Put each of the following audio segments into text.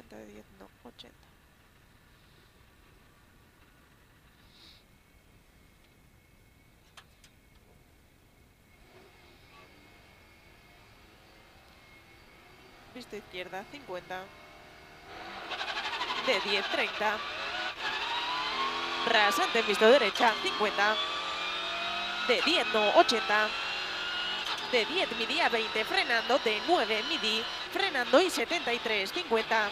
80 de 10, no, 80. Visto izquierda, 50. De 10, 30. Rasante, visto derecha, 50. De 10, no, 80. De 10, midi a 20, frenando. De 9, midi, frenando y 73, 50.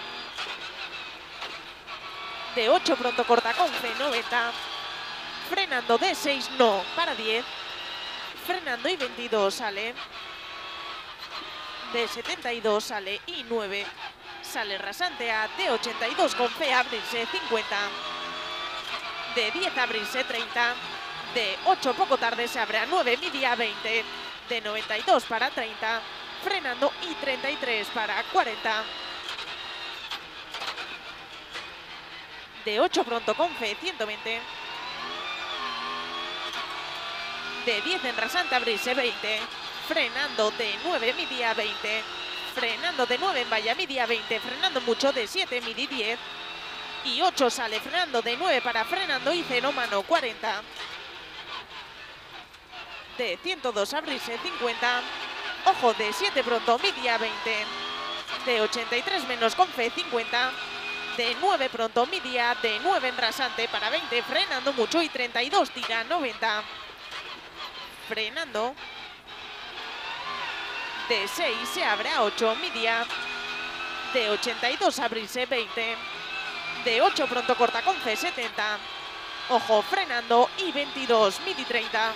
De 8, pronto corta con fe, 90. Frenando de 6, no, para 10. Frenando y 22, sale. De 72 sale y 9. Sale rasante a de 82 con fe, abrirse, 50. De 10, abrirse, 30. De 8, poco tarde, se abre a 9, midi a 20. De 92 para 30. Frenando y 33 para 40. De 8, pronto con fe, 120. De 10 en rasante, abrirse, 20. Frenando de 9, midi a 20. Frenando de 9 en valla, midi a 20. Frenando mucho de 7, midi 10. Y 8 sale frenando de 9 para frenando y 0, mano, 40. De 102, abrirse, 50. Ojo, de 7 pronto, midi a 20. De 83 menos con fe, 50. De 9 pronto, midi a, de 9 en rasante para 20. Frenando mucho y 32, tira, 90. Frenando. De 6 se abre a 8, media. De 82 abrirse, 20. De 8 pronto corta con fe, 70. Ojo, frenando y 22, midi 30.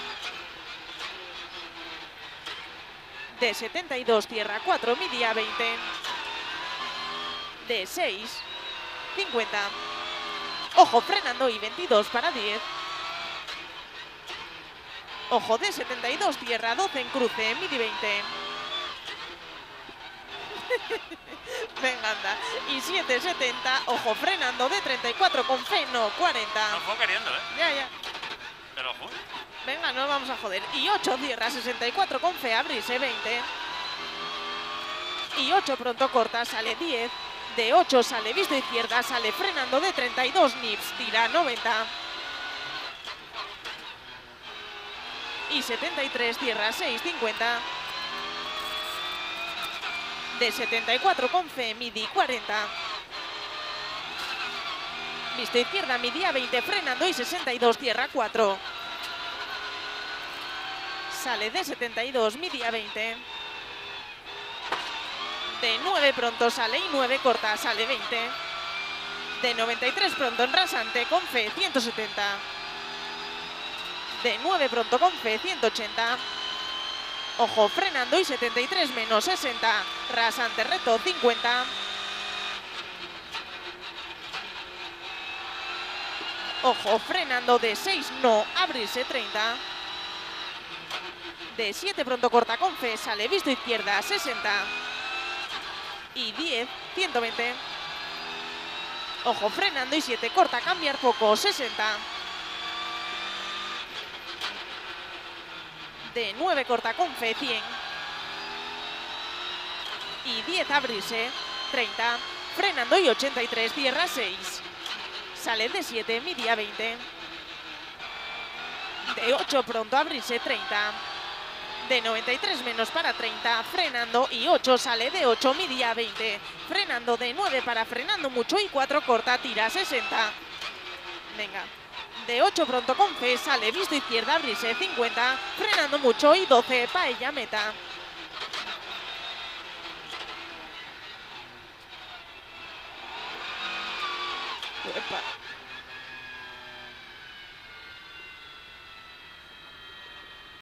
De 72 tierra 4, midi a 20. De 6, 50. Ojo, frenando y 22 para 10. Ojo, de 72 tierra 12 en cruce, midi 20. Venga, anda. Y 7,70. Ojo, frenando de 34 con fe, no, 40. No fue queriendo, ¿eh? Ya. Te lo juro. Venga, no vamos a joder. Y 8 cierra, 64 con fe, abrirse, 20. Y 8 pronto corta, sale 10. De 8 sale visto izquierda, sale frenando de 32 nips, tira 90. Y 73 cierra, 6,50. De 74 con fe, midi 40. Visto izquierda, midi a 20, frenando y 62, tierra 4. Sale de 72, midi a 20. De 9 pronto sale y 9 corta, sale 20. De 93 pronto en rasante con fe, 170. De 9 pronto con fe, 180. Ojo, frenando y 73 menos 60. Rasante reto, 50. Ojo, frenando de 6, no, abrirse, 30. De 7 pronto corta con fe, sale visto izquierda, 60. Y 10, 120. Ojo, frenando y 7 corta, cambiar poco, 60. De 9 corta con fe, 100. Y 10 abrirse, 30. Frenando y 83, cierra 6. Sale de 7, midi a 20. De 8 pronto abrirse, 30. De 93 menos para 30, frenando y 8 sale de 8, midi a 20. Frenando de 9 para frenando mucho y 4 corta, tira 60. Venga. De 8 pronto con fe, sale visto izquierda, abrirse, 50. Frenando mucho y 12, paella meta. Uepa.